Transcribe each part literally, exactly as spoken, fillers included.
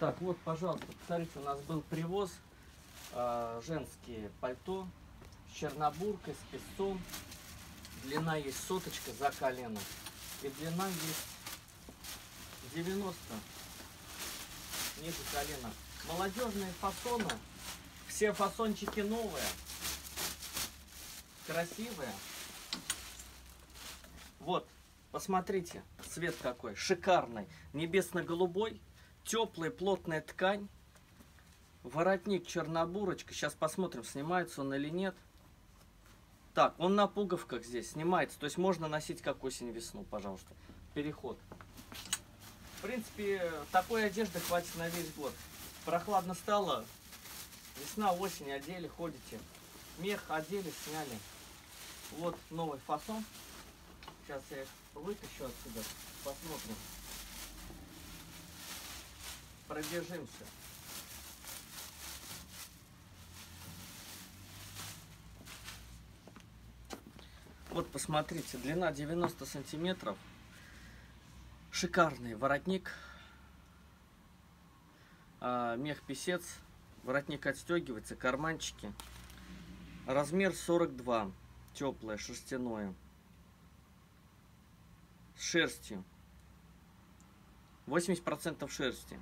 Так, вот, пожалуйста, посмотрите, у нас был привоз э, женские пальто с чернобуркой, с песцом. Длина есть соточка за колено. И длина есть девяносто ниже колена. Молодежные фасоны. Все фасончики новые. Красивые. Вот, посмотрите, цвет какой. Шикарный. Небесно-голубой. Теплая, плотная ткань. Воротник чернобурочка. Сейчас посмотрим, снимается он или нет. Так, он на пуговках здесь снимается. То есть можно носить как осень-весну, пожалуйста. Переход. В принципе, такой одежды хватит на весь год. Прохладно стало. Весна, осень, одели, ходите. Мех одели, сняли. Вот новый фасон. Сейчас я их вытащу отсюда. Посмотрим. Пробежимся. Вот посмотрите, длина девяносто сантиметров. Шикарный воротник. А, мех писец. Воротник отстегивается, карманчики. Размер сорок два. Теплое, шерстяное. С шерстью. восемьдесят процентов шерсти.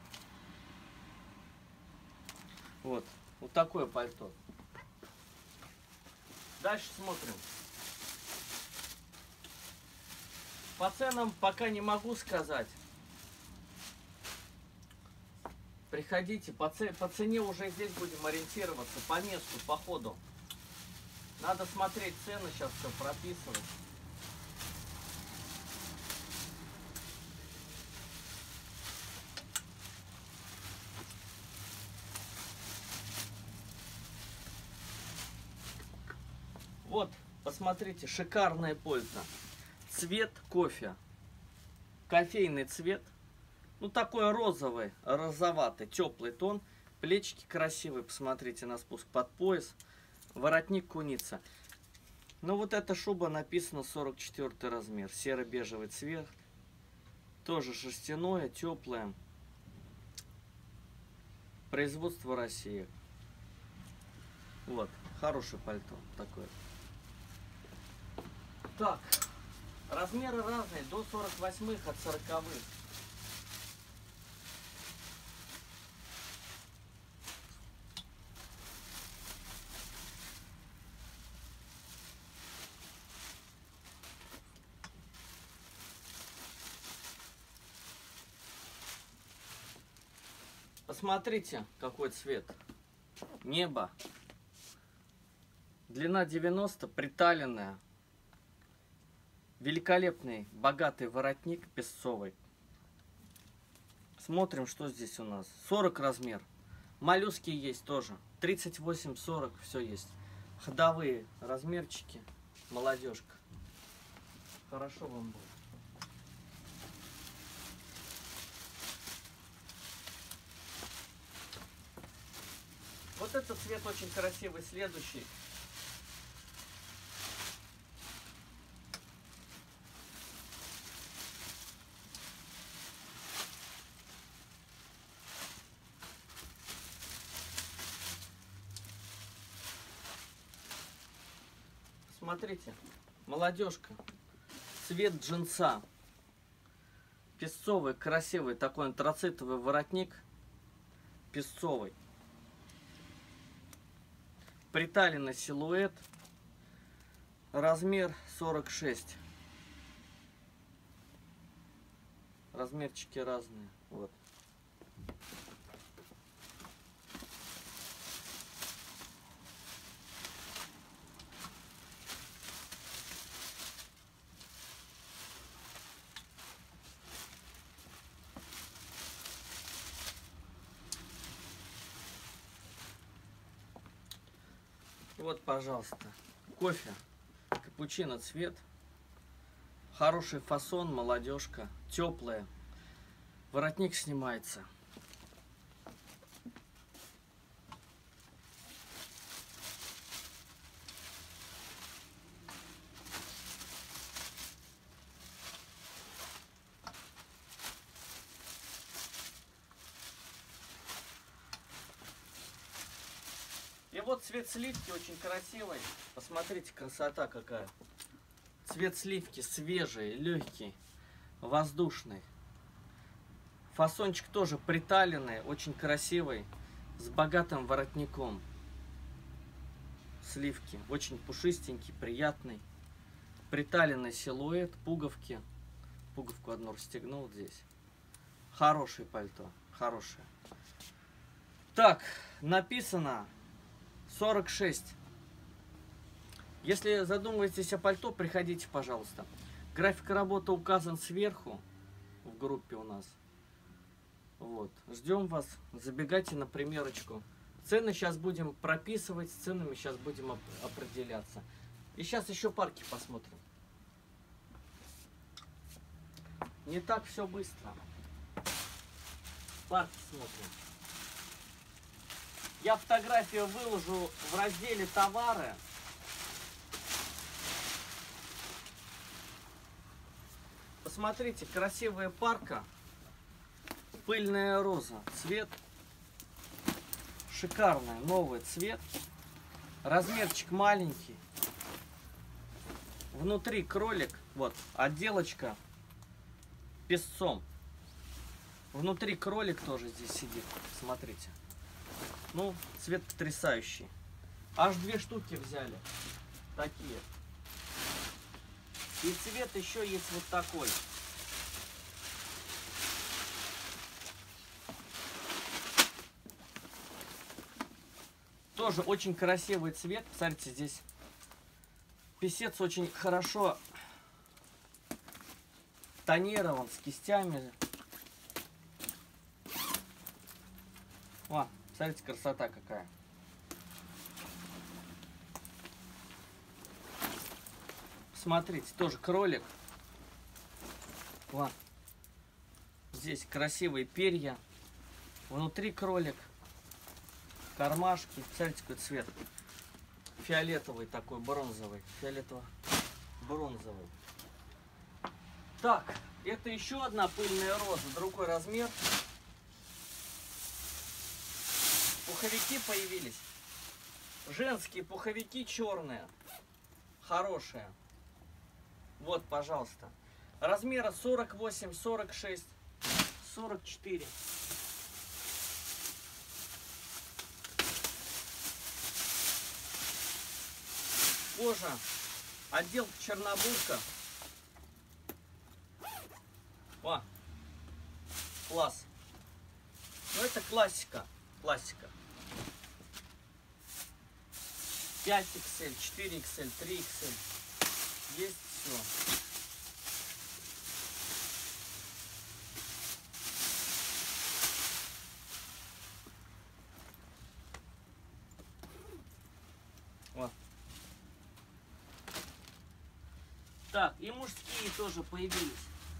Вот. Вот такое пальто. Дальше смотрим. По ценам пока не могу сказать. Приходите, по, ц... по цене уже здесь будем ориентироваться, по месту, по ходу. Надо смотреть цены, сейчас все прописывать. Вот, посмотрите, шикарное пальто. Цвет кофе. Кофейный цвет. Ну, такой розовый, розоватый, теплый тон. Плечики красивые, посмотрите на спуск под пояс. Воротник куница. Ну, вот эта шуба написано сорок четвёртый размер. Серо-бежевый цвет. Тоже шерстяное, теплое. Производство России. Вот, хорошее пальто такое. Так, размеры разные, до сорок восьмых, от сороковых. Посмотрите, какой цвет. Небо. Длина девяносто, приталенная. Великолепный, богатый воротник песцовый. Смотрим, что здесь у нас. сорок размер. Моллюски есть тоже. тридцать восемь сорок, все есть. Ходовые размерчики. Молодежка. Хорошо вам будет. Вот этот цвет очень красивый, следующий. Смотрите, молодежка, цвет джинса, песцовый, красивый, такой антрацитовый воротник, песцовый, приталенный силуэт, размер сорок шесть, размерчики разные, вот. Вот, пожалуйста, кофе, капучино цвет, хороший фасон, молодежка, теплая, воротник снимается. вот цвет сливки очень красивый. Посмотрите, красота какая. Цвет сливки свежий, легкий, воздушный. Фасончик тоже приталенный, очень красивый, с богатым воротником. Сливки очень пушистенький, приятный. Приталенный силуэт, пуговки. Пуговку одну расстегнул здесь. Хорошее пальто, хорошее. Так, написано сорок шесть. Если задумываетесь о пальто, приходите, пожалуйста. График работы указан сверху в группе у нас. Вот, ждем вас, забегайте на примерочку. Цены сейчас будем прописывать, с ценами сейчас будем оп определяться. И сейчас еще парки посмотрим. Не так все быстро. Парки смотрим. Я фотографию выложу в разделе «Товары». Посмотрите, красивая парка. Пыльная роза. Цвет шикарный, новый цвет. Размерчик маленький. Внутри кролик. Вот, отделочка песцом. Внутри кролик тоже здесь сидит. Смотрите. Ну, цвет потрясающий. Аж две штуки взяли. Такие. И цвет еще есть вот такой. Тоже очень красивый цвет. Посмотрите, здесь песец очень хорошо тонирован, с кистями. О, смотрите, красота какая. Смотрите, тоже кролик. О, здесь красивые перья. Внутри кролик. Кармашки. Смотрите, какой цвет. Фиолетовый такой, бронзовый. Фиолетово-бронзовый. Так, это еще одна пыльная роза. Другой размер. Пуховики появились. Женские пуховики черные. Хорошие. Вот, пожалуйста. Размера сорок восемь, сорок шесть, сорок четыре. Кожа. Отделка чернобурка. О, класс. Ну, это классика. Классика. пять икс эль, четыре икс эль, три икс эль. Есть все. Вот. Так, и мужские тоже появились.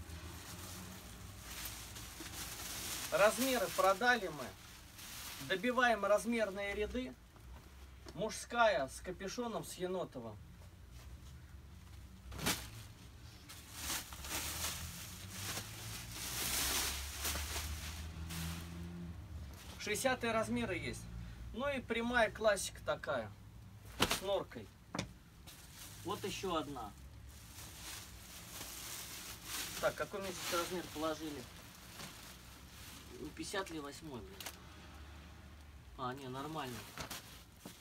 Размеры продали мы. Добиваем размерные ряды. Мужская с капюшоном, с енотовым. шестидесятые размеры есть. Ну и прямая классика такая. С норкой. Вот еще одна. Так, какой мне здесь размер положили? пятьдесят ли восьмой? А, не, нормально.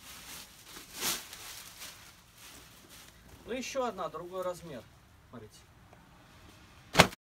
Ну еще одна, другой размер. Смотрите.